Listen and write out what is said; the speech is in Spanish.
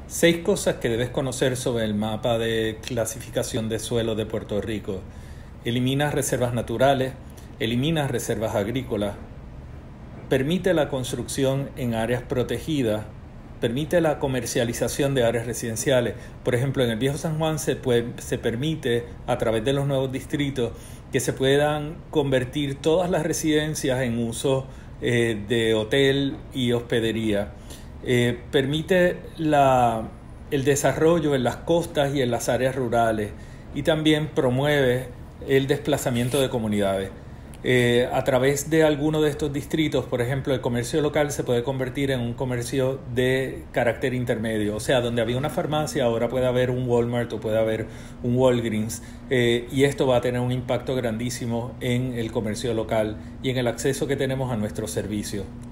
6 cosas que debes conocer sobre el mapa de clasificación de suelo de Puerto Rico. Elimina reservas naturales, elimina reservas agrícolas, permite la construcción en áreas protegidas, permite la comercialización de áreas residenciales. Por ejemplo, en el Viejo San Juan se permite, a través de los nuevos distritos, que se puedan convertir todas las residencias en uso de hotel y hospedería. Permite el desarrollo en las costas y en las áreas rurales, y también promueve el desplazamiento de comunidades. A través de alguno de estos distritos, por ejemplo, el comercio local se puede convertir en un comercio de carácter intermedio, o sea, donde había una farmacia, ahora puede haber un Walmart o puede haber un Walgreens, y esto va a tener un impacto grandísimo en el comercio local y en el acceso que tenemos a nuestros servicios.